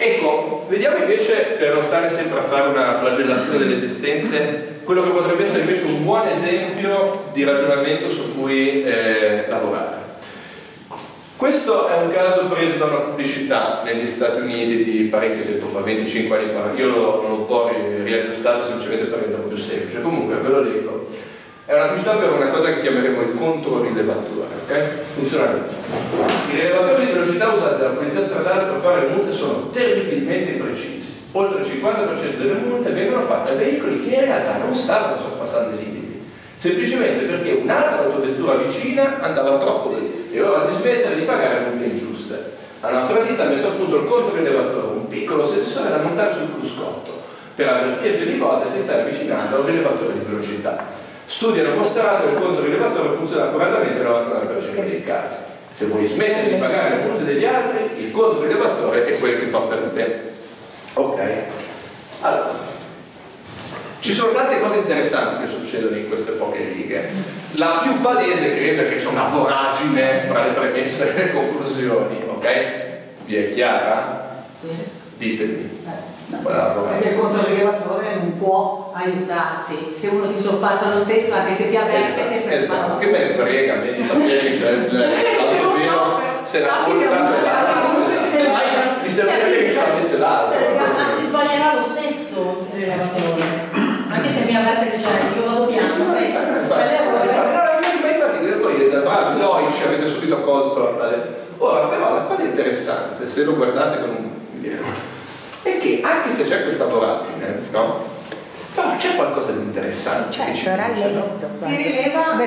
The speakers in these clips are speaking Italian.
Ecco, vediamo invece, per non stare sempre a fare una flagellazione dell'esistente, quello che potrebbe essere invece un buon esempio di ragionamento su cui lavorare. Questo è un caso preso da una pubblicità negli Stati Uniti di parecchio tempo fa, 25 anni fa. Io non l'ho un po' riaggiustato semplicemente per renderlo più semplice. Comunque ve lo dico. È una pubblicità per una cosa che chiameremo il controrilevatore, ok? Funziona così. I rilevatori di velocità usati dalla polizia stradale per fare le multe sono terribilmente imprecisi. Oltre il 50% delle multe vengono fatte a veicoli che in realtà non stavano sorpassando i limiti, semplicemente perché un'altra autovettura vicina andava troppo lì e ora di smettere di pagare multe ingiuste. La nostra ditta ha messo a punto il controrilevatore, un piccolo sensore da montare sul cruscotto per avvertirti ogni volta che ti stai avvicinando a un rilevatore di velocità. Studi hanno mostrato che il controrilevatore funziona correttamente nel 99% dei casi. Se vuoi smettere di pagare le multe degli altri, il controrilevatore è quello che fa per te. Ok? Allora, ci sono tante cose interessanti che succedono in queste poche righe. La più palese credo è che c'è una voragine fra le premesse e le conclusioni, ok? Vi è chiara? Sì. Ditemi. No, perché il controrilevatore non può aiutarti. Se uno ti sorpassa lo stesso, anche se ti avverte, sempre esatto. Che me ne frega a me di sapere che c'è l'autovelo, se la polizzato è l'altro, semmai mi servirebbe che ce l'avesse l'altro. Ma si sbaglierà lo stesso il rilevatore, anche se mi avverte che c'è, io vado piano, sai, c'è l'errore. Infatti voi da bravi loici avete subito colto. Ora però la cosa interessante, se lo guardate con un è che anche se c'è questa voragine, no? Però c'è qualcosa di interessante. Certo, era lento. Ti rileva.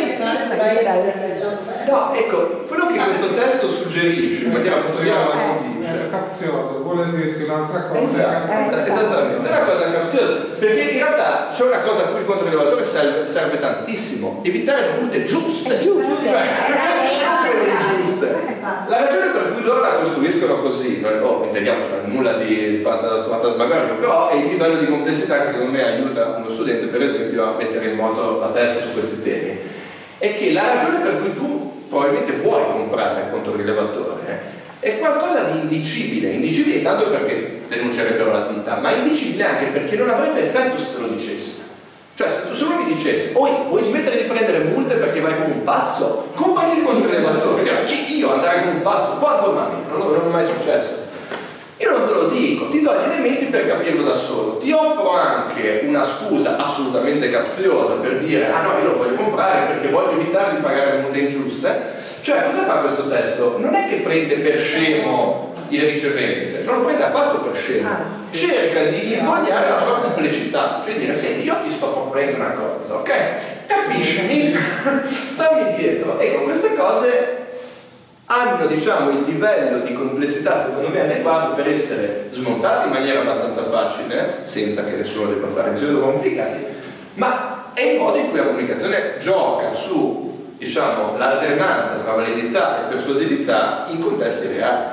No, ecco, quello che questo testo suggerisce, in maniera consigliata è capzioso, vuole dirti un'altra cosa. Esattamente, è una cosa capziosa, perché in realtà c'è una cosa a cui il controrilevatore serve tantissimo: evitare le multe giuste. La ragione per cui loro la costruiscono così, intendiamo, cioè nulla di fantasmagorico, però è il livello di complessità che secondo me aiuta uno studente, per esempio, a mettere in moto la testa su questi temi. È che la ragione per cui tu probabilmente vuoi comprare il controrilevatore è qualcosa di indicibile. Indicibile intanto perché denuncerebbero la ditta, ma indicibile anche perché non avrebbe effetto se te lo dicesse. Cioè, se uno mi dicesse, vuoi smettere di prendere multe perché vai come un pazzo? Comprati il controrilevatore. Chi io andare come un pazzo? Quando mai? Non è mai successo. Io non te lo dico, ti do gli elementi per capirlo da solo. Ti offro anche una scusa assolutamente capziosa per dire, ah no, io lo voglio comprare perché voglio evitare di pagare le multe ingiuste. Cioè, cosa fa questo testo? Non è che prende per scemo il ricevente, non lo prende affatto per scemo, cerca di invogliare la sua complicità, cioè dire, senti, io ti sto proponendo una cosa, ok? Capiscimi? Stammi dietro. Ecco, queste cose hanno, diciamo, il livello di complessità secondo me adeguato per essere smontate in maniera abbastanza facile, senza che nessuno debba fare misure complicate, ma è il modo in cui la comunicazione gioca su, diciamo, l'alternanza tra validità e persuasività in contesti reali.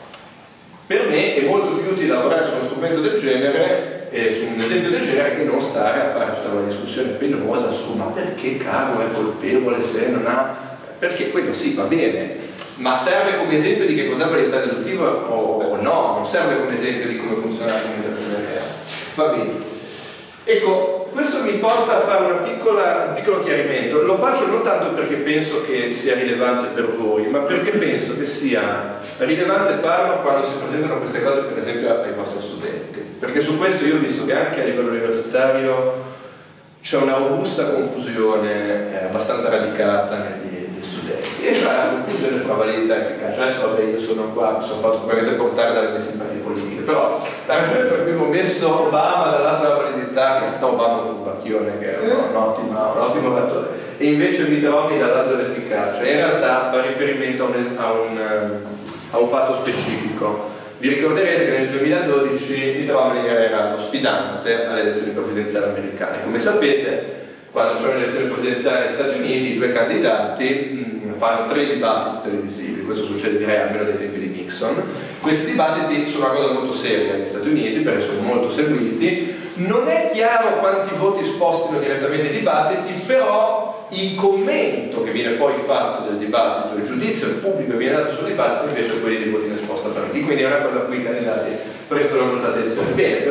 Per me è molto più utile lavorare su uno strumento del genere, su un esempio del genere, che non stare a fare tutta una discussione penosa su ma perché Caro è colpevole se non ha... Perché quello sì, va bene, ma serve come esempio di che cos'è validità deduttiva o no? Non serve come esempio di come funziona la comunicazione reale. Va bene. Ecco, questo mi porta a fare un piccolo chiarimento. Lo faccio non tanto perché penso che sia rilevante per voi, ma perché penso che sia rilevante farlo quando si presentano queste cose, per esempio, ai vostri studenti. Perché su questo io ho visto che anche a livello universitario c'è una robusta confusione abbastanza radicata negli studenti. E c'è una confusione fra validità e efficacia. Adesso vabbè, io sono qua, mi sono fatto probabilmente portare dalle mie simpatie politiche, però la ragione per cui ho messo Obama dal lato della validità, che in realtà Obama fu un bacchione, che è un ottimo oratore, e invece Mitt Romney dal lato dell'efficacia, in realtà fa riferimento a un fatto specifico. Vi ricorderete che nel 2012 Mitt Romney era lo sfidante alle elezioni presidenziali americane. Come sapete, quando c'è un'elezione presidenziale negli Stati Uniti, i due candidati fanno 3 dibattiti televisivi. Questo succede, direi, almeno dai tempi di Nixon. Questi dibattiti sono una cosa molto seria negli Stati Uniti perché sono molto seguiti. Non è chiaro quanti voti spostino direttamente i dibattiti, però il commento che viene poi fatto del dibattito, il giudizio del pubblico che viene dato sul dibattito, invece è quelli di voti in esposta partiti. Quindi è una cosa a cui i candidati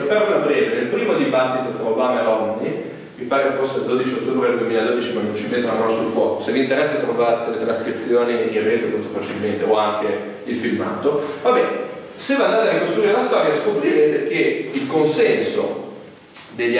farla breve, nel primo dibattito fra Obama e Romney, mi pare fosse il 12 ottobre del 2012, ma non ci metto la mano sul fuoco, se vi interessa trovate le trascrizioni in rete molto facilmente, o anche il filmato. Vabbè, se andate a ricostruire la storia scoprirete che il consenso degli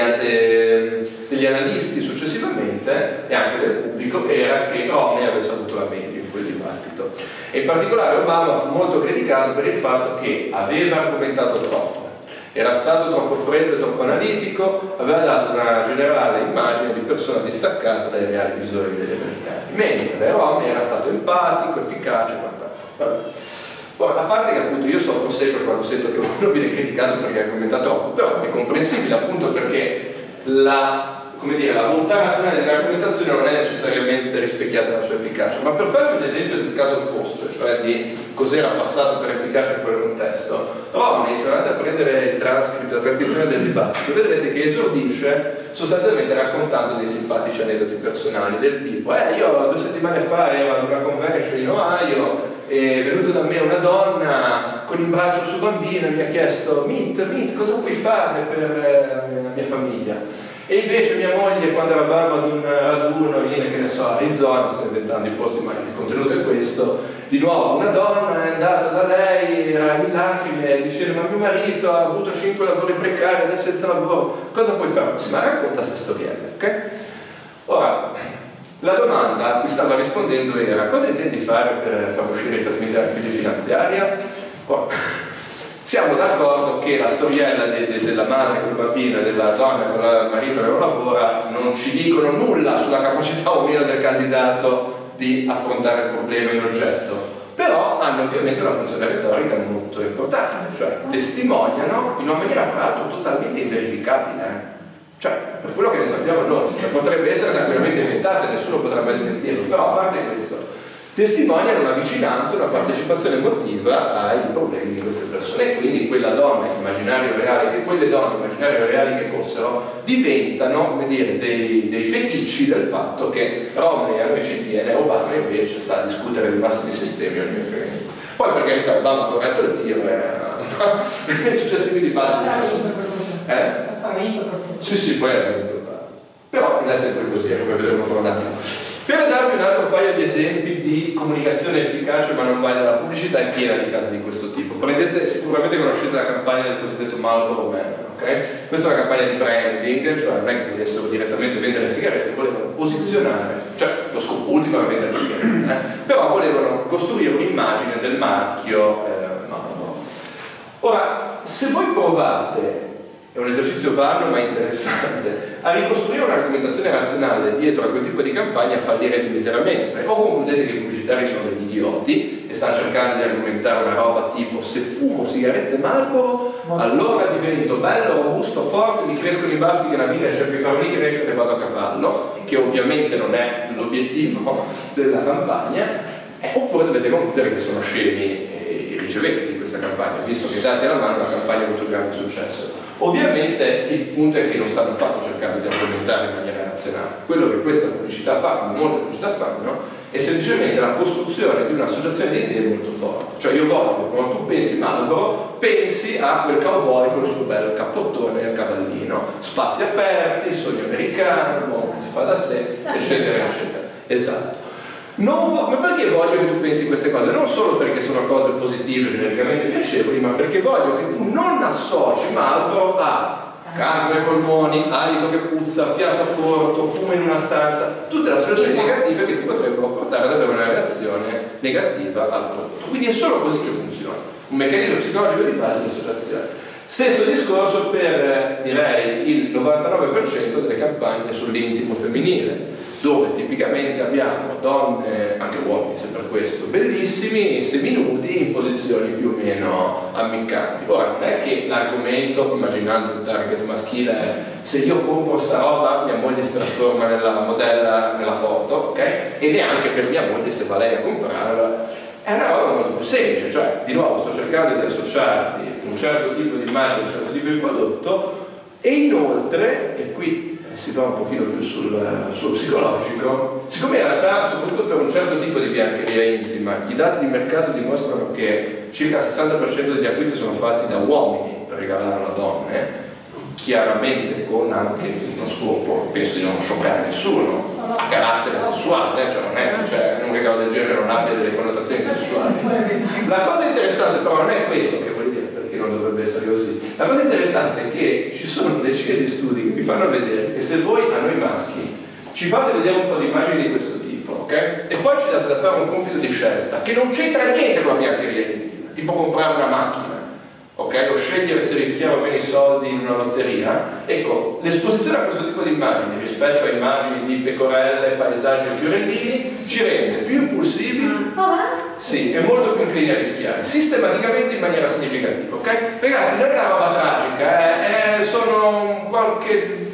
analisti successivamente e anche del pubblico era che Romney avesse avuto la meglio in quel dibattito, e in particolare Obama fu molto criticato per il fatto che aveva argomentato troppo, era stato troppo freddo e troppo analitico, aveva dato una generale immagine di persona distaccata dai reali bisogni degli americani, mentre Romney era stato empatico, efficace e quant'altro. Ora, a parte che appunto io soffro sempre quando sento che uno viene criticato perché argomenta troppo, però è comprensibile appunto perché la bontà razionale dell'argomentazione non è necessariamente rispecchiata nella sua efficacia. Ma per farvi un esempio del caso opposto, cioè di cos'era passato per efficacia in quel contesto, Romney, se andate a prendere il transcript, la trascrizione del dibattito, vedrete che esordisce sostanzialmente raccontando dei simpatici aneddoti personali del tipo io 2 settimane fa ero ad una convention in Ohio, è venuta da me una donna con in braccio il suo bambino e mi ha chiesto Meet, cosa puoi fare per la mia famiglia? E invece mia moglie, quando eravamo ad un raduno in, che ne so, Arizona, sto inventando i posti, ma il contenuto è questo, di nuovo una donna è andata da lei, era in lacrime, diceva ma mio marito ha avuto 5 lavori precari, adesso è senza lavoro, cosa puoi fare? Sì, ma racconta queste storielle, ok? Ora, la domanda a cui stava rispondendo era cosa intendi fare per far uscire gli Stati Uniti dalla crisi finanziaria? Ora, siamo d'accordo che la storiella della madre con il bambino e della donna con il marito che non lavora non ci dicono nulla sulla capacità o meno del candidato di affrontare il problema in oggetto, però hanno ovviamente una funzione retorica molto importante, cioè testimoniano in una maniera fra l'altro totalmente inverificabile. Cioè, per quello che ne sappiamo noi, potrebbe essere tranquillamente inventata e nessuno potrà mai smentirlo, però a parte questo, testimoniano una vicinanza, una partecipazione emotiva ai problemi di queste persone, e quindi quella donna immaginario reale, che quelle donne immaginario reali che fossero, diventano, come dire, dei feticci del fatto che Romney a noi ci tiene, Obama invece sta a discutere dei massimi sistemi ogni referendum. Poi per carità Obama ha corretto il tiro e successivi dibattiti. Sì, poi è venuto. Però non è sempre così, come vedremo fra un attimo. Per darvi un altro paio di esempi di comunicazione efficace ma non valida, la pubblicità è piena di casi di questo tipo. Sicuramente conoscete la campagna del cosiddetto Marlboro Man, ok? Questa è una campagna di branding, cioè non è che volessero direttamente vendere sigarette, volevano posizionare, cioè lo scopo ultimo era vendere sigarette, però volevano costruire un'immagine del marchio Marlboro. Ora, se voi provate, è un esercizio vano ma interessante, a ricostruire un'argomentazione razionale dietro a quel tipo di campagna, fallirete miseramente, o concludete che i pubblicitari sono degli idioti e stanno cercando di argomentare una roba tipo se fumo sigarette Marlboro allora divento bello, robusto, forte, mi crescono i baffi che una vita e cerco di farmi crescere e vado a cavallo, che ovviamente non è l'obiettivo della campagna, oppure dovete concludere che sono scemi i riceventi di questa campagna, visto che date alla mano una campagna di molto grande successo. Ovviamente il punto è che non stanno affatto cercando di argomentare in maniera razionale. Quello che questa pubblicità fa, come molte pubblicità fanno, è semplicemente la costruzione di un'associazione di idee molto forte. Cioè io voglio, quando tu pensi Marlboro, pensi a quel cowboy con il suo bel cappottone e il cavallino, spazi aperti, il sogno americano, l'uomo che si fa da sé, eccetera, eccetera. Esatto. Ma perché voglio che tu pensi queste cose? Non solo perché sono cose positive, genericamente piacevoli, ma perché voglio che tu non associ Marlboro a cancro ai polmoni, alito che puzza, fiato corto, fumo in una stanza, tutte le associazioni negative che ti potrebbero portare ad avere una reazione negativa al prodotto. Quindi è solo così che funziona, un meccanismo psicologico di base di associazione. Stesso discorso per, direi, il 99% delle campagne sull'intimo femminile, dove tipicamente abbiamo donne, anche uomini se per questo, bellissimi, seminudi in posizioni più o meno ammiccanti. Ora, non è che l'argomento, immaginando un target maschile, è se io compro sta roba mia moglie si trasforma nella modella nella foto, ok? E neanche per mia moglie se va lei a comprarla. È una roba molto più semplice, cioè di nuovo sto cercando di associarti un certo tipo di immagine, un certo tipo di prodotto, e inoltre, e qui si va un pochino più sul psicologico, siccome in realtà soprattutto per un certo tipo di biancheria intima i dati di mercato dimostrano che circa il 60% degli acquisti sono fatti da uomini per regalare alle donne, chiaramente con anche uno scopo, penso di non scioccare nessuno, a carattere sessuale, cioè non è che un regalo del genere non abbia delle connotazioni sessuali. La cosa interessante però non è questo che vuol dire, perché non dovrebbe essere così. La cosa interessante è che ci sono decine di studi che vi fanno vedere che se voi a noi maschi ci fate vedere un po' di immagini di questo tipo, ok? E poi ci date da fare un compito di scelta che non c'entra niente con la biancheria intima, tipo comprare una macchina, ok? O scegliere se rischiare o meno i soldi in una lotteria. Ecco, l'esposizione a questo tipo di immagini rispetto a immagini di pecorelle, paesaggi e fiorellini ci rende più impulsivi, sì, e molto più inclini a rischiare, sistematicamente in maniera significativa, ok? Ragazzi, non è una roba tragica, sono qualche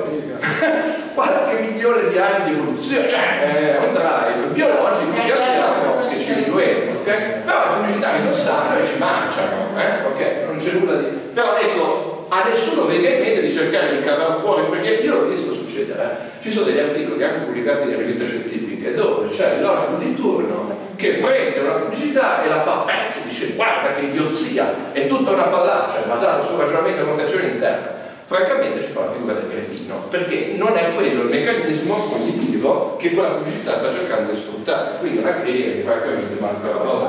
milione di anni di evoluzione, cioè è un drive biologico che abbiamo che ci influenza, ok? Però i pubblicitari lo sanno e ci mangiano, ok? Non c'è nulla di... Però ecco, a nessuno venga in mente di cercare di cavare fuori, perché io l'ho visto succedere, ci sono degli articoli anche pubblicati nelle riviste scientifiche dove c'è il logico di turno che prende una pubblicità e la fa a pezzi, dice guarda che idiozia, è tutta una fallacia, è basata sul ragionamento e concezione interna. Francamente ci fa la figura del cretino, perché non è quello il meccanismo cognitivo che quella pubblicità sta cercando di sfruttare, quindi non è che francamente manca la roba.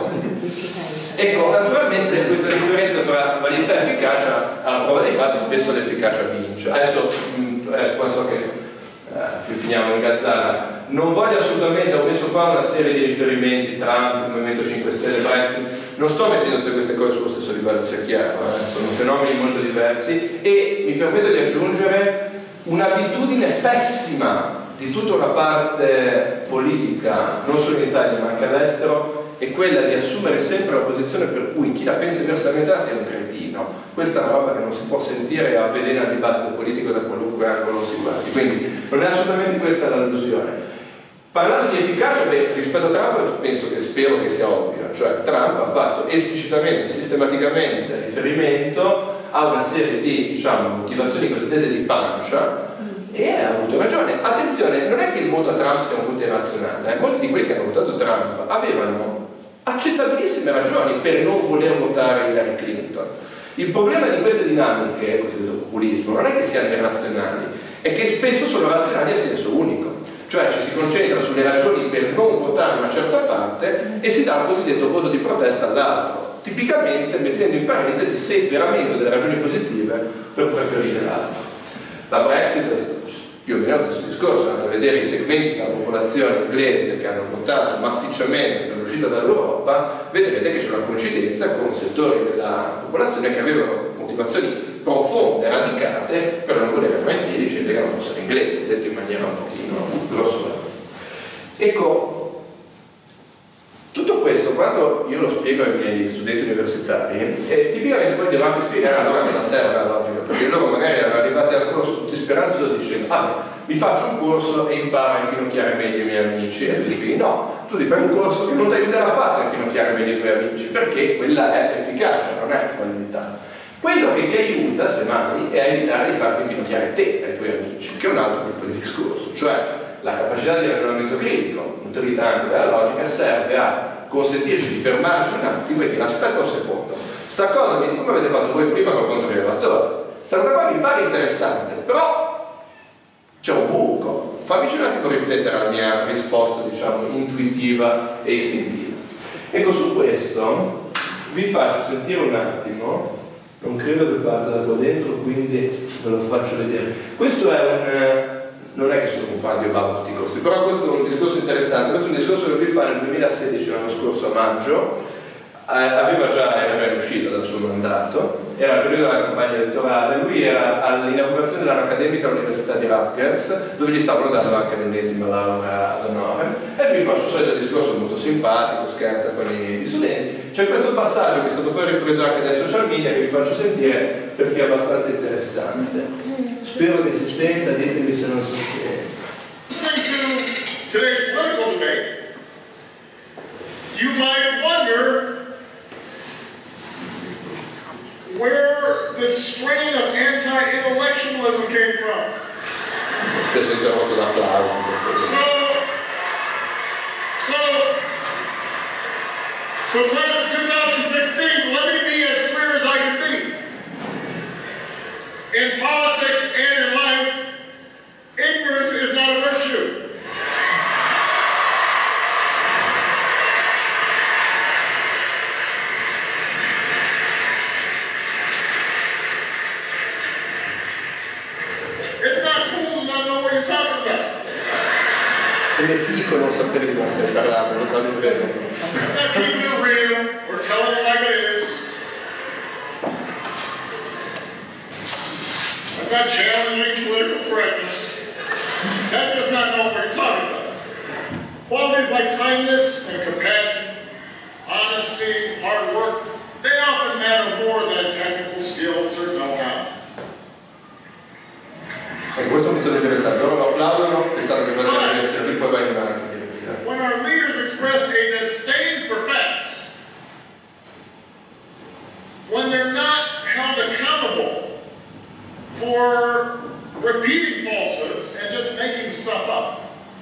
Ecco, naturalmente questa differenza tra validità e efficacia, alla prova dei fatti spesso l'efficacia vince. Adesso so che finiamo in gazzara, non voglio assolutamente, ho messo qua una serie di riferimenti, Trump, il Movimento 5 Stelle, Brexit, non sto mettendo tutte queste cose sullo stesso livello, sia chiaro, sono fenomeni molto diversi, e mi permetto di aggiungere un'abitudine pessima di tutta una parte politica, non solo in Italia ma anche all'estero, è quella di assumere sempre la posizione per cui chi la pensa diversamente è un cretino. Questa è una roba che non si può sentire e avvelena il dibattito politico da qualunque angolo si guardi, quindi non è assolutamente questa l'allusione. Parlando di efficacia, rispetto a Trump spero che sia ovvio, cioè Trump ha fatto esplicitamente, sistematicamente riferimento a una serie di motivazioni cosiddette di pancia e ha avuto ragione. Attenzione, non è che il voto a Trump sia un voto irrazionale, molti di quelli che hanno votato Trump avevano accettabilissime ragioni per non voler votare Hillary Clinton. Il problema di queste dinamiche, cosiddetto populismo, non è che siano irrazionali, è che spesso sono razionali a senso unico. Cioè ci si concentra sulle ragioni per non votare una certa parte e si dà un cosiddetto voto di protesta all'altro, tipicamente mettendo in parentesi se veramente ho delle ragioni positive per preferire l'altro. La Brexit è più o meno lo stesso discorso, andate a vedere i segmenti della popolazione inglese che hanno votato massicciamente per l'uscita dall'Europa, vedrete che c'è una coincidenza con settori della popolazione che avevano motivazioni profonde, radicate per non volere fare in piedi gente che non fossero inglesi, detto in maniera un pochino grossola. Ecco, tutto questo quando io lo spiego ai miei studenti universitari, tipicamente poi devo anche spiegare allora cosa serve la logica, perché loro magari erano arrivati al corso tutti speranzosi dicendo vi faccio un corso e imparo a infinocchiare meglio i miei amici, e tu dici no, tu ti fai un corso che non ti aiuterà affatto a infinocchiare meglio i tuoi amici, perché quella è efficacia, non è qualità. Quello che ti aiuta, semmai, è a evitare di farti infinocchiare te ai tuoi amici, che è un altro tipo di discorso, cioè la capacità di ragionamento critico, nutrita anche dalla logica, serve a consentirci di fermarci un attimo e dire aspetta un secondo, sta cosa, come avete fatto voi prima col controrilevatore, sta cosa qua mi pare interessante, però c'è un buco, fammici un attimo riflettere alla mia risposta, intuitiva e istintiva. Ecco, su questo vi faccio sentire un attimo. Non credo che parta da qua dentro, quindi ve lo faccio vedere. Questo è non è che sono un fan di Obama a tutti i costi, però questo è un discorso interessante. Questo è un discorso che lui fa nel 2016, l'anno scorso a maggio. Era già in uscita dal suo mandato, era il periodo della campagna elettorale, lui era all'inaugurazione dell'anno accademico all'Università di Rutgers, dove gli stavano dando anche l'ennesima laurea ad onore, e lui fa il suo solito discorso molto simpatico, scherza con gli studenti. C'è questo passaggio che è stato poi ripreso anche dai social media che vi faccio sentire perché è abbastanza interessante. Spero che si senta, ditemi se non si sente. Today's political debate, you might wonder where the strain of anti-intellectualism came from. Spesso interrotto da applausi. So class of 2016, let me be as clear as I can be. In politics and in life, ignorance is not a virtue. It's not cool to not know what you're talking about. Ed è fico non sapere di cosa stai parlando, lo trovo bene. It's not keeping it real or telling it like it is. It's not challenging political correctness. That does not know what you're talking about. Qualities like kindness and compassion, honesty, hard work, they often matter more than technical skills or know-how. E questo mi sembra interessante, loro lo applaudono pensando che vada in una direzione, lui poi va in un'altra direzione. When our leaders express a disdain for facts, when they're not held accountable for repeating falsehoods and just making stuff up,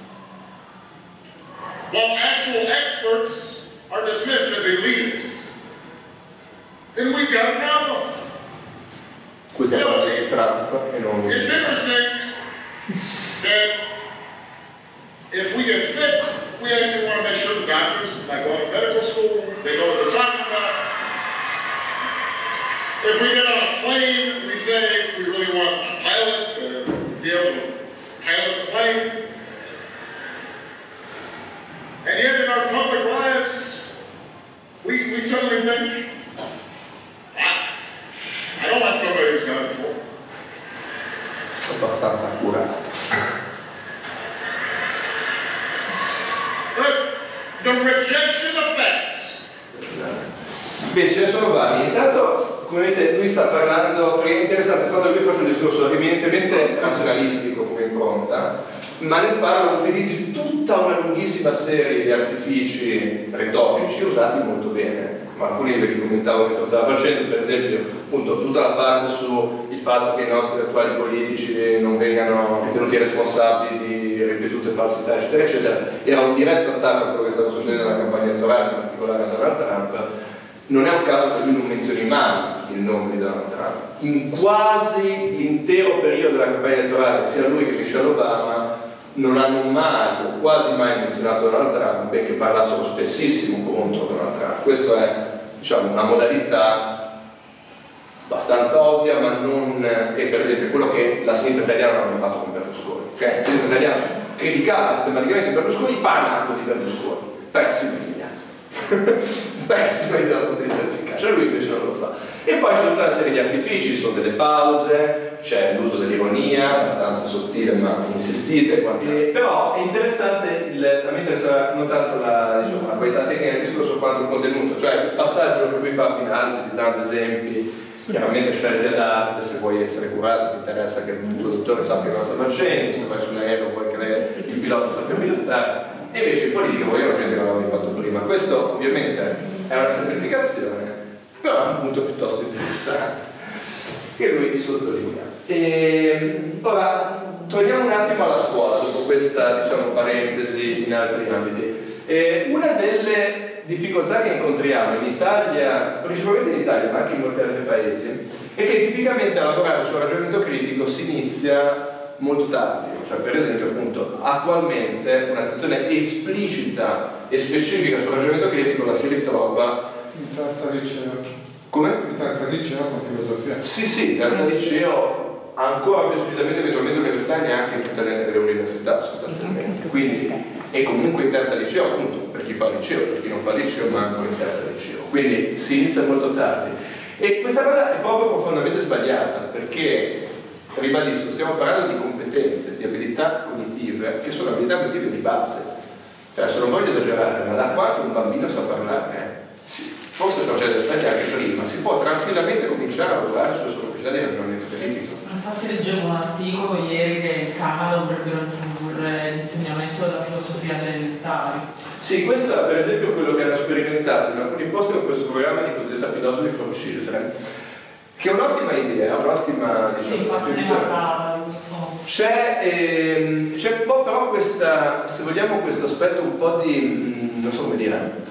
while actual experts are dismissed as elitists, then we've got a problem. Questo è il Trump e non... It's interesting that if we get sick, we actually want to make sure the doctors, like going to medical school, they know what they're talking about. If we get on a plane, we say we really want a pilot to be able to pilot the plane. And yet in our public lives, we suddenly think, I don't want somebody who's done it before. Abbastanza accurato. But the rejection of facts. Beh, ce ne sono vari. Intanto, come vedete, lui sta parlando, perché è interessante il fatto che lui faccia un discorso evidentemente razionalistico come impronta, ma nel farlo utilizzi tutta una lunghissima serie di artifici retorici usati molto bene. Ma alcuni li commentavo mentre lo stava facendo, per esempio, appunto, tutta la parte sul fatto che i nostri attuali politici non vengano ritenuti responsabili di ripetute falsità, eccetera, eccetera, era un diretto attacco a quello che stava succedendo nella campagna elettorale, in particolare a Donald Trump. Non è un caso che lui non menzioni mai il nome di Donald Trump. In quasi l'intero periodo della campagna elettorale, sia lui che Michelle Obama non hanno mai o quasi mai menzionato Donald Trump, benché parlassero spessissimo contro Donald Trump. Questo è, diciamo, una modalità abbastanza ovvia, ma non è per esempio quello che la sinistra italiana non ha fatto con Berlusconi. Cioè, la sinistra italiana criticava sistematicamente Berlusconi parlando di Berlusconi. Pessima idea. Pessima idea dal punto di vista efficacia, lui invece non lo fa. E poi c'è tutta una serie di artifici, ci sono delle pause, c'è l'uso dell'ironia, abbastanza sottile ma insistite. Però è interessante, a me interessa non tanto la qualità tecnica del discorso quanto il contenuto, cioè il passaggio che lui fa a finale utilizzando esempi, chiaramente scelte ad arte, se vuoi essere curato ti interessa che il tuo dottore sappia cosa sta facendo, se vai sull'aereo vuoi che il pilota sappia pilotare, e invece in politica vogliamo gente che non l'aveva fatto prima. Questo ovviamente è una semplificazione, però è un punto piuttosto interessante che lui sottolinea. Ora torniamo un attimo alla scuola dopo questa, diciamo, parentesi in altri ambiti. Una delle difficoltà che incontriamo in Italia, principalmente in Italia ma anche in molti altri paesi, è che tipicamente a lavorare sul ragionamento critico si inizia molto tardi. Cioè, per esempio, appunto, attualmente un'attenzione esplicita e specifica sul ragionamento critico la si ritrova in terza liceo. Come? In terza liceo con filosofia. Sì, terza liceo, ancora più esplicitamente eventualmente università, neanche in tutte le università sostanzialmente. Quindi, e comunque in terza liceo, appunto, per chi fa il liceo, per chi non fa il liceo, ma ancora in terza liceo. Quindi si inizia molto tardi. E questa cosa è proprio profondamente sbagliata, perché, ribadisco, stiamo parlando di competenze, di abilità cognitive, che sono abilità cognitive di base. Cioè, se non voglio esagerare, ma da quanto un bambino sa parlare, sì, forse procede aspetti anche prima, si può tranquillamente cominciare a lavorare sulle sue capacità di ragionamento critico. Infatti leggevo un articolo ieri che in Canada dovrebbero introdurre l'insegnamento della filosofia delle elementari. Sì, questo è per esempio quello che hanno sperimentato in alcuni posti con questo programma di cosiddetta Philosophy for Children, che è un'ottima idea, un'ottima, diciamo, sì, infatti ne parlava di questo. C'è un po' però questa, se vogliamo, questo aspetto un po' di, non so come dire,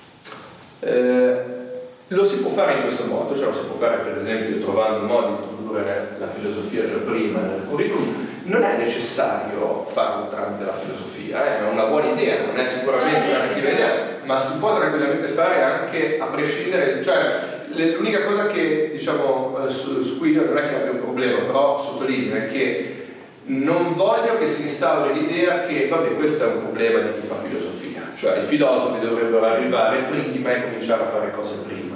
lo si può fare in questo modo, cioè lo si può fare per esempio trovando modi di introdurre introdurre la filosofia già prima nel curriculum, non è necessario farlo tramite la filosofia, è una buona idea, non è sicuramente una cattiva idea, ma si può tranquillamente fare anche a prescindere, cioè l'unica cosa che diciamo su cui io non è che abbia un problema, però sottolineo è che non voglio che si instauri l'idea che vabbè, questo è un problema di chi fa filosofia, cioè i filosofi dovrebbero arrivare prima e cominciare a fare cose prima.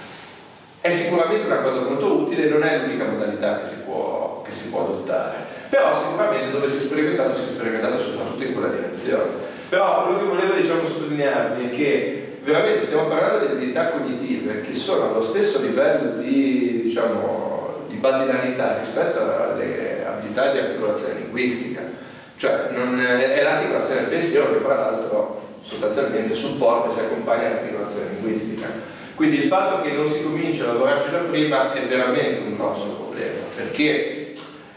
È sicuramente una cosa molto utile, non è l'unica modalità che si può adottare, però sicuramente dove si è sperimentato soprattutto in quella direzione. Però quello che volevo diciamo sottolinearvi è che veramente stiamo parlando di abilità cognitive che sono allo stesso livello di, diciamo, di basilarità rispetto alle abilità di articolazione linguistica, cioè non è l'articolazione del pensiero che fra l'altro sostanzialmente supporta e si accompagna all'articolazione linguistica. Quindi il fatto che non si cominci a lavorarci da prima è veramente un grosso problema, perché,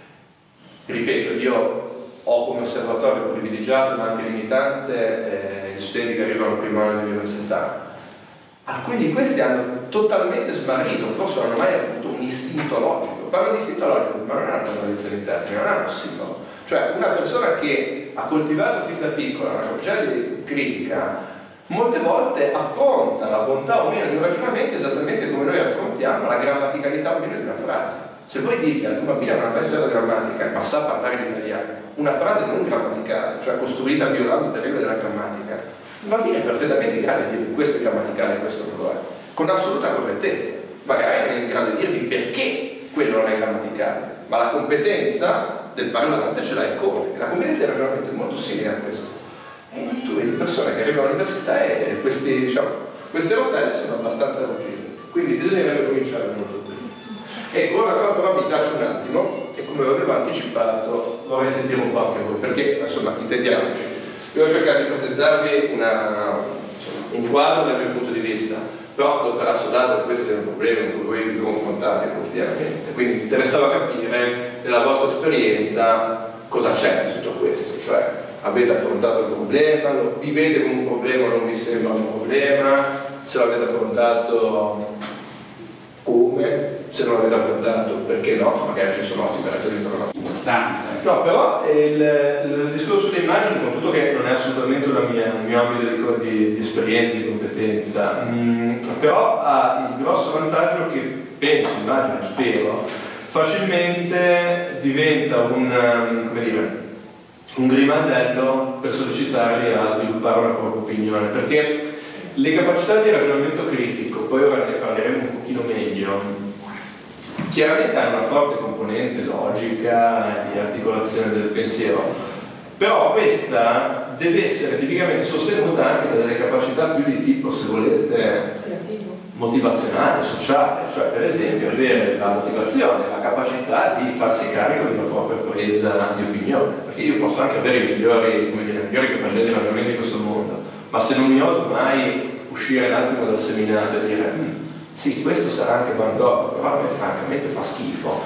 ripeto, io ho come osservatorio privilegiato ma anche limitante gli studenti che arrivano al primo anno di università. Alcuni di questi hanno totalmente smarrito, forse non hanno mai avuto un istinto logico. Parlo di istinto logico, ma non hanno una tradizione interna, non hanno un simbolo. Cioè una persona che ha coltivato fin da piccola una capacità di critica molte volte affronta la bontà o meno di un ragionamento esattamente come noi affrontiamo la grammaticalità o meno di una frase. Se voi dite che un bambino non ha mai studiato grammatica ma sa parlare l'italiano, una frase non grammaticale, cioè costruita violando le regole della grammatica, il bambino è perfettamente in grado di dire questo è grammaticale e questo non lo è, con assoluta correttezza. Magari non è in grado di dirvi perché quello non è grammaticale, ma la competenza del parlante ce l'ha come. E la competenza di ragionamento è molto simile a questo. Tu vedi persone che arrivano all'università e queste rotelle sono abbastanza longeve, quindi bisognerebbe cominciare molto prima. Ecco, ora qua però mi taccio un attimo e come avevo anticipato vorrei sentire un po' anche voi, perché insomma intendiamoci, io ho cercato di presentarvi un quadro dal mio punto di vista, però do per assodato che questo sia un problema con cui voi vi confrontate quotidianamente, quindi mi interessava capire nella vostra esperienza cosa c'è in tutto questo, cioè avete affrontato il problema, lo vivete come un problema o non vi sembra un problema, se lo avete affrontato come, se non l'avete affrontato perché no, magari ci sono ottime ragioni per non affrontare. No, però il discorso delle immagini, con tutto che non è assolutamente un mio ambito di esperienza, di competenza, però ha il grosso vantaggio che penso, immagino, spero, facilmente diventa un grimaldello per sollecitarli a sviluppare una propria opinione, perché le capacità di ragionamento critico, poi ora ne parleremo un pochino meglio, chiaramente hanno una forte componente logica e di articolazione del pensiero, però questa deve essere tipicamente sostenuta anche da delle capacità più di tipo, se volete, motivazionale, sociale, cioè per esempio avere la motivazione, la capacità di farsi carico di una propria presa di opinione, perché io posso anche avere le migliori capacità di ragionamento di questo mondo, ma se non mi oso mai uscire un attimo dal seminato e dire sì, questo sarà anche Van Gogh, però a me francamente fa schifo.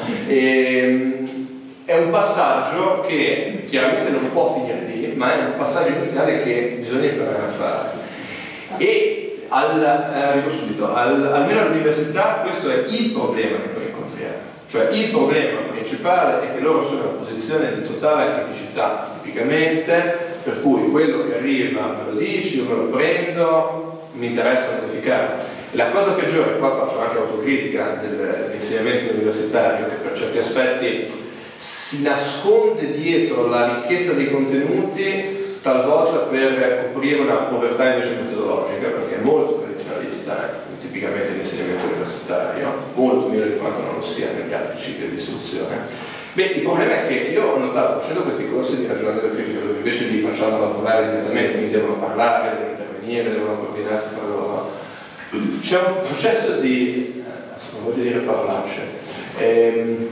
È un passaggio che chiaramente non può finire lì, ma è un passaggio iniziale che bisogna imparare a fare. E arrivo subito, almeno all'università questo è il problema che noi incontriamo, cioè il problema principale è che loro sono in una posizione di totale criticità tipicamente, per cui quello che arriva me lo dici, io me lo prendo, mi interessa modificare. E la cosa peggiore, qua faccio anche autocritica dell'insegnamento universitario, che per certi aspetti si nasconde dietro la ricchezza dei contenuti talvolta per coprire una povertà invece metodologica, perché è molto tradizionalista, tipicamente l'insegnamento universitario, molto meno di quanto non lo sia negli altri cicli di istruzione. Beh, il problema è che io ho notato, facendo questi corsi di ragionamento critico, dove invece li facciamo lavorare direttamente, quindi devono parlare, devono intervenire, devono coordinarsi fra loro, c'è un processo di, non voglio dire parolacce,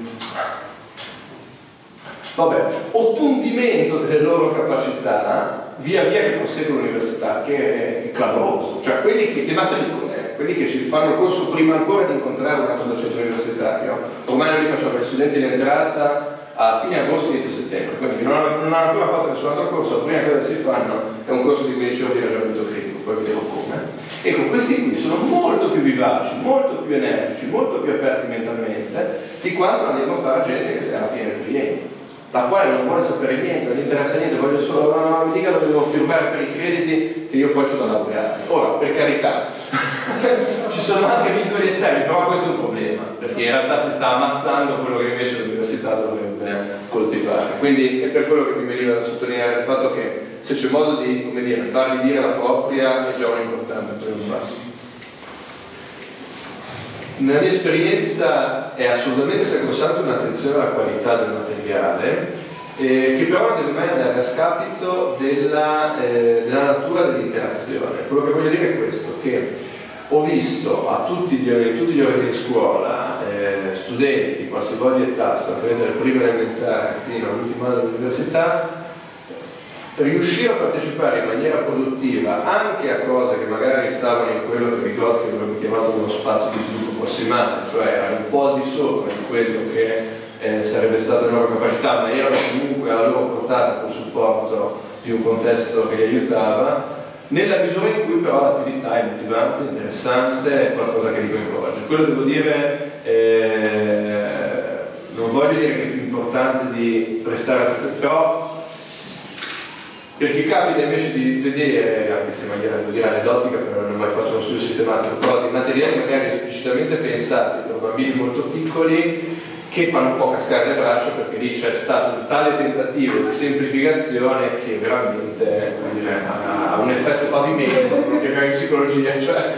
ottundimento delle loro capacità via via che prosegue l'università, che è clamoroso. Cioè le matricole, quelli che ci fanno il corso prima ancora di incontrare un altro docente universitario, ormai noi li facciamo gli studenti in entrata a fine agosto, inizio settembre, quindi non hanno ancora fatto nessun altro corso, la prima cosa che si fanno è un corso di 15 ore di ragionamento critico, poi vedremo come. Ecco, questi qui sono molto più vivaci, molto più energici, molto più aperti mentalmente di quando andiamo a fare gente che alla fine del triennio, la quale non vuole sapere niente, non gli interessa niente, voglio solo, no, mi dica dove devo firmare per i crediti che io poi sono da laureare. Ora, per carità, ci sono anche vincoli esterni, però questo è un problema, perché in realtà si sta ammazzando quello che invece l'università dovrebbe coltivare. Quindi è per quello che mi veniva da sottolineare il fatto che se c'è modo di, come dire, fargli dire la propria è già un importante primo passo. Nella mia esperienza è assolutamente sacrosanta un'attenzione alla qualità del materiale, che però non deve mai andare a scapito della natura dell'interazione. Quello che voglio dire è questo, che ho visto in tutti gli orari di scuola studenti di qualsivoglia età, dal primo elementare fino all'ultimo anno dell'università, riuscire a partecipare in maniera produttiva anche a cose che magari stavano in quello che Vygotsky avrebbe chiamato uno spazio di sviluppo prossimale, cioè erano un po' al di sopra di quello che sarebbe stata la loro capacità, ma erano comunque alla loro portata col supporto di un contesto che li aiutava, nella misura in cui però l'attività è motivante, interessante, è qualcosa che li coinvolge. Quello devo dire, non voglio dire che è più importante di prestare attenzione, però per chi capita invece di vedere, anche se in maniera devo dire aneddotica, perché non ho mai fatto uno studio sistematico, però di materiali magari esplicitamente pensati per bambini molto piccoli che fanno un po' cascare le braccia, perché lì c'è stato un tale tentativo di semplificazione che veramente ha un effetto pavimento, come chiamiamo in psicologia, cioè.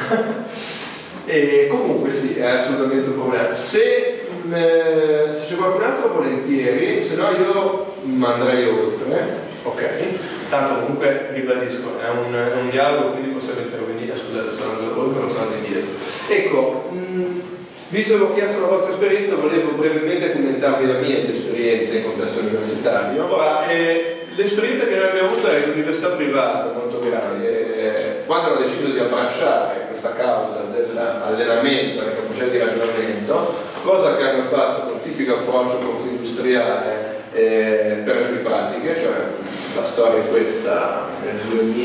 E comunque sì, è assolutamente un problema. Se c'è qualcun altro volentieri, se no io andrei oltre. Ok, tanto comunque ribadisco, è un dialogo, quindi possiamo intervenire. Scusate, sto andando oltre, non sto andando indietro. Ecco, visto che ho chiesto la vostra esperienza, volevo brevemente commentarvi la mia esperienza in contesto universitario. Ora, l'esperienza che noi abbiamo avuto è un'università privata molto grande. Quando hanno deciso di abbracciare questa causa dell'allenamento, della capacità di ragionamento, cosa che hanno fatto con tipico approccio industriale per ragioni pratiche, cioè la storia è questa: nel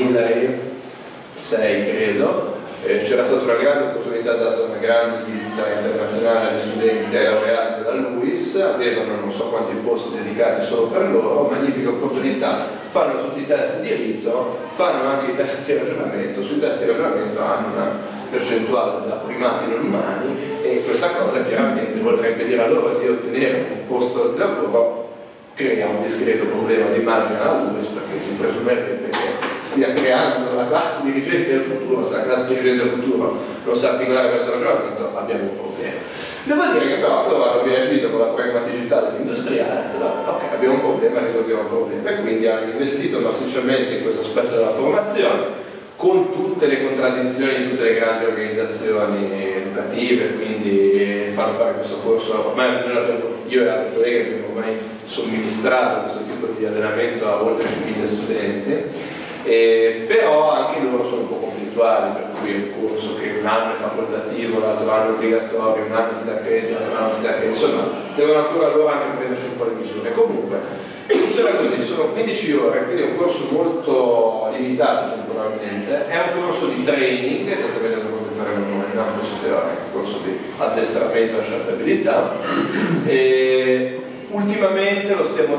2006 credo c'era stata una grande opportunità data da una grande ditta internazionale agli studenti laureati della LUIS, avevano non so quanti posti dedicati solo per loro, magnifica opportunità, fanno tutti i test di diritto, fanno anche i test di ragionamento, sui test di ragionamento hanno una percentuale da primati non umani, e questa cosa chiaramente, oltre a impedire a loro di ottenere un posto di lavoro, crea un discreto problema di immagine alla LUIS, perché si presumerebbe che stia creando la classe dirigente del futuro. Se la classe dirigente del futuro non sa articolare questo ragionamento, abbiamo un problema. Devo dire che però loro hanno reagito con la pragmaticità dell'industriale, ok, abbiamo un problema, risolviamo un problema, e quindi hanno investito massicciamente in questo aspetto della formazione, con tutte le contraddizioni di tutte le grandi organizzazioni educative. Quindi fanno fare questo corso, ormai io e altri colleghi abbiamo ormai somministrato questo tipo di allenamento a oltre 5.000 studenti, però anche loro sono un po' conflittuali, per cui è un corso che un anno è facoltativo, l'altro anno è obbligatorio, un anno ti dà credito, l'altro anno ti dà credito, insomma devono ancora loro anche prenderci un po' le misure. Comunque funziona così, sono 15 ore, quindi è un corso molto limitato temporalmente, è un corso di training, esattamente come faremo noi, non un corso teorico, un corso di addestramento a certe abilità, e ultimamente lo stiamo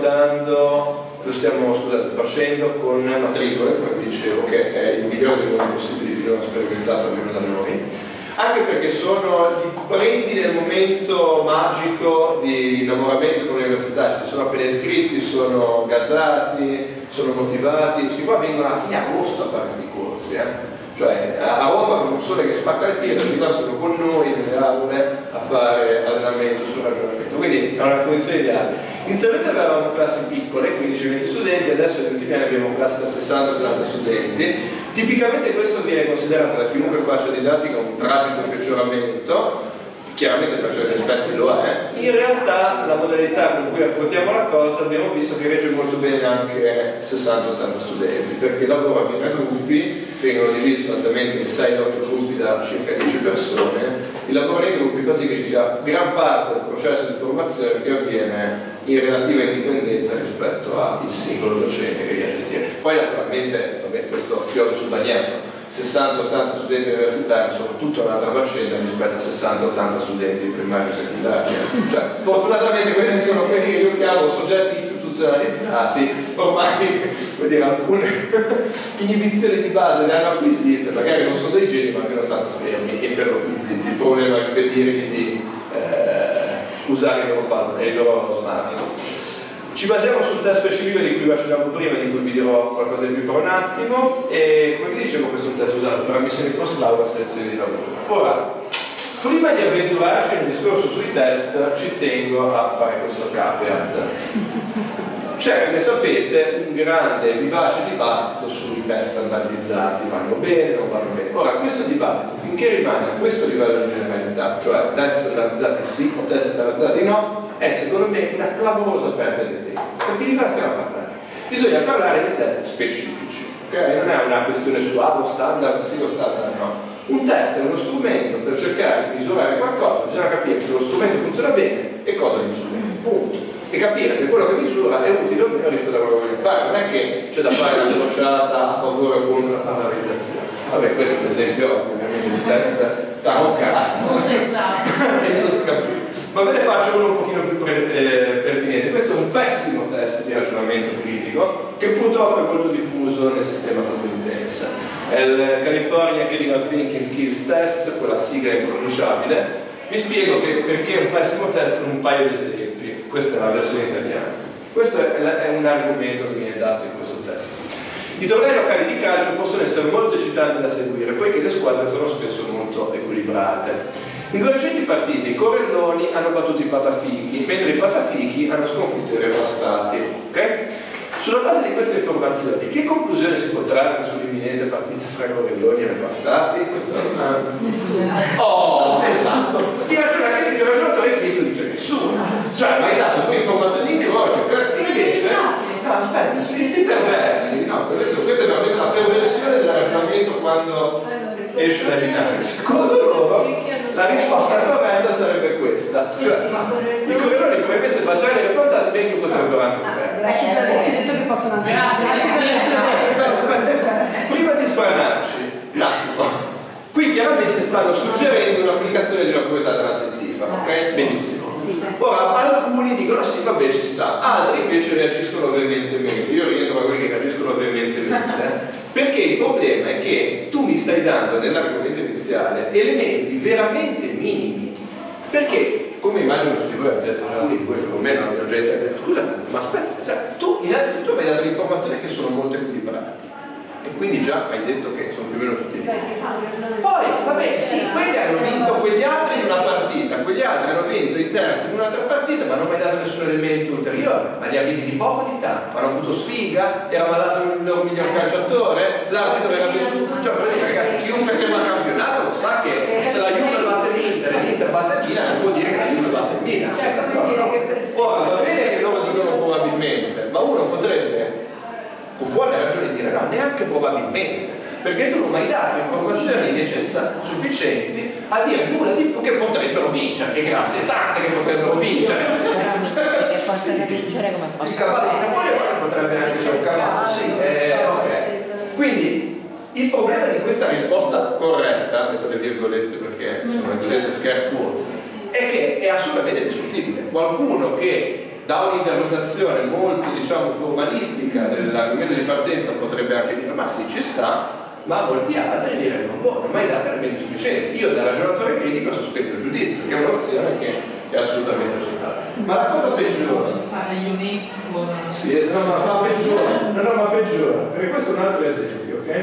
facendo con matricole, come dicevo, che è il migliore dei modi possibili finora sperimentato almeno da noi, anche perché li prendi nel momento magico di innamoramento con l'università. Ci sono appena iscritti, sono gasati, sono motivati. Questi qua vengono a fine agosto a fare questi corsi, cioè a Roma con un sole che spacca le fiere, questi qua sono con noi nelle aule a fare allenamento sul ragionamento, quindi è una condizione ideale. Inizialmente avevamo classi piccole, 15-20 studenti, adesso negli ultimi anni abbiamo classi da 60-80 studenti. Tipicamente questo viene considerato da chiunque faccia didattica un tragico peggioramento, chiaramente per certi aspetti lo è. In realtà la modalità con cui affrontiamo la cosa abbiamo visto che regge molto bene anche 60-80 studenti, perché il lavoro avviene a gruppi, vengono divisi sostanzialmente in 6-8 gruppi da circa 10 persone. Il lavoro nei gruppi fa sì che ci sia gran parte del processo di formazione che avviene in relativa indipendenza rispetto al singolo docente che viene a gestire. Poi naturalmente, vabbè, questo piove sul bagnato, 60-80 studenti universitari sono tutta un'altra faccenda rispetto a 60-80 studenti di primario e secondario. Cioè, fortunatamente questi sono quelli che io chiamo soggetti istituzionalizzati, ormai vuol dire, alcune inibizioni di base le hanno acquisite, magari non sono dei geni ma almeno stanno fermi e per lo acquisiti. Il problema è impedirgli di usare il loro smartphone. Ci basiamo sul test specifico di cui accennavo prima, di cui vi dirò qualcosa di più fra un attimo, e come vi dicevo questo è un test usato per ammissioni post laurea e selezione di lavoro. Ora, prima di avventurarci nel discorso sui test, ci tengo a fare questo caveat. C'è, come sapete, un grande e vivace dibattito sui test standardizzati, vanno bene, non vanno bene. Ora, questo dibattito, finché rimane a questo livello di generalità, cioè test standardizzati sì o test standardizzati no, è secondo me una clamorosa perdita di tempo. Perché di cosa stiamo a parlare? Bisogna parlare di test specifici, ok? Non è una questione su lo standard sì o standard no. Un test è uno strumento per cercare di misurare qualcosa, bisogna capire se lo strumento funziona bene e cosa misura, punto. E capire se quello che misura è utile o meno rispetto a quello che voglio fare. Non è che c'è da fare una crociata a favore o contro la standardizzazione. Vabbè, questo per esempio ovviamente un test taroccato. Non si sa. Adesso si capisce. Ma ve ne faccio uno un pochino più pertinente. Questo è un pessimo test di ragionamento critico che purtroppo è molto diffuso nel sistema statunitense. È il California Critical Thinking Skills Test, quella sigla impronunciabile. Vi spiego perché è un pessimo test con un paio di esempi. Questa è la versione italiana. Questo è un argomento che viene dato in questo test. I tornei locali di calcio possono essere molto eccitanti da seguire, poiché le squadre sono spesso molto equilibrate. In due recenti partite i Corelloni hanno battuto i Patafichi, mentre i Patafichi hanno sconfitto i Repastati. Okay? Sulla base di queste informazioni, che conclusione si può trarre sull'imminente partita fra Corelloni e Repastati? Oh, esatto! Il ragionatore critico dice nessuno. Cioè, ma hai dato due informazioni in croce, invece... No, aspetta, sti perversi, no, questa è veramente la perversione del ragionamento quando esce dai binari. Secondo loro la risposta corretta sarebbe questa, cioè i Corelloni probabilmente batteranno i Repastati, benché potrebbero anche perdere. Ci detto che possono andare. Prima di sbranarci, qui chiaramente stanno suggerendo un'applicazione di una proprietà transitiva, ok? Benissimo. Ora alcuni dicono sì, vabbè, ci sta, altri invece reagiscono veementemente. Io rientro a quelli che reagiscono veementemente, perché il problema è che tu mi stai dando nell'argomento iniziale elementi veramente minimi, perché come immagino tutti voi avete detto già lì, voi perlomeno avete già detto, scusate, ma aspetta, cioè, tu innanzitutto mi hai dato l'informazione che sono molto equilibrati e quindi già hai detto che sono più o meno tutti lì. Poi, vabbè, sì, quelli hanno vinto quegli altri in una partita, quegli altri hanno vinto i terzi in un'altra partita, ma non mi hai dato nessun elemento ulteriore. Ma li ha vinti di poco o di tanto? Hanno avuto sfiga? Era malato il loro miglior calciatore? L'arbitro era venuto? Cioè, voglio dire, ragazzi, chiunque segua il campionato lo sa che se la Juve batte l'Inter e l'Inter batte il Milan, non vuol dire che la Juve batte il Milan. Ora, va bene che loro dicono probabilmente, ma uno potrebbe con buone ragioni dire no, neanche probabilmente, perché tu non mi hai dato informazioni sufficienti a dire nulla di più che potrebbero vincere, e grazie tante che potrebbero vincere. Che possono vincere come possono. Il cavallo di Napoleone potrebbe anche essere un cavallo, sì, ok. Quindi il problema di questa risposta corretta, metto le virgolette perché sono le cosiddette scare quotes, è che è assolutamente discutibile. Qualcuno che da un'interpretazione molto, diciamo, formalistica dell'argomento di partenza potrebbe anche dire ma sì, ci sta, ma molti altri direbbero boh, non mai dato elementi sufficienti. Io da ragionatore critico sospendo il giudizio, che è un'opzione che è assolutamente accettata. Ma la cosa peggiore sì, ma peggiore, perché questo è un altro esempio, ok?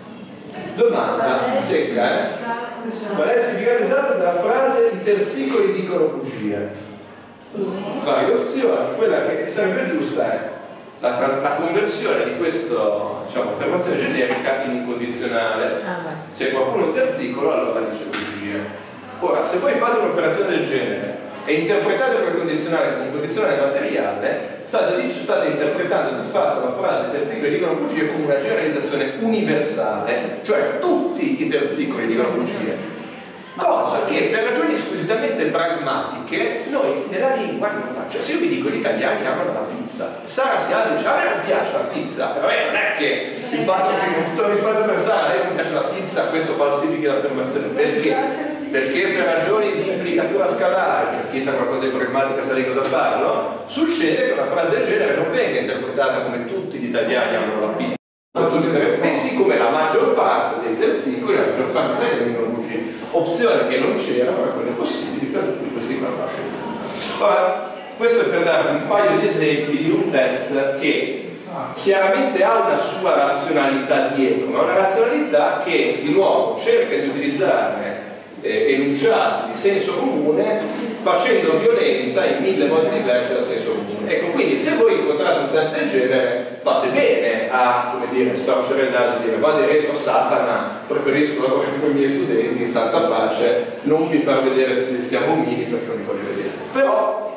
Domanda secca, qual è il significato esatto della frase i terzicoli dicono bugie? Varie opzioni, quella che sarebbe giusta è la conversione di questa, diciamo, affermazione generica in un condizionale. Se qualcuno è un terzicolo allora dice bugie. Ora, se poi fate un'operazione del genere e interpretate quel condizionale come un condizionale materiale, state interpretando di fatto la frase i terzicoli dicono bugie come una generalizzazione universale, cioè tutti i terzicoli dicono bugie. Cosa che per ragioni squisitamente pragmatiche noi nella lingua non facciamo. Se io vi dico gli italiani amano la pizza, Sara si alza e dice a me non piace la pizza, non è che il fatto che con tutto il rispetto per Sara a lei non piace la pizza, questo falsifichi l'affermazione. Perché? Perché per ragioni di implicatura scalare, per chi sa qualcosa di pragmatica sa di cosa parlo, succede che una frase del genere non venga interpretata come tutti gli italiani amano la pizza, bensì come la maggior parte dei terzicoli, la maggior parte dei terminologi, opzione che non c'era tra quelle possibili per cui questi qua nascono. Ora, questo è per darvi un paio di esempi di un test che chiaramente ha una sua razionalità dietro, ma una razionalità che di nuovo cerca di utilizzare enunciati di senso comune facendo violenza in 1000 modi diversi al senso comune. Ecco, quindi se voi incontrate un test del genere fate bene a, come dire, storcere il naso e dire vado retro Satana, preferisco lavorare con i miei studenti in santa pace, non mi far vedere questi abomini perché non li voglio vedere. Però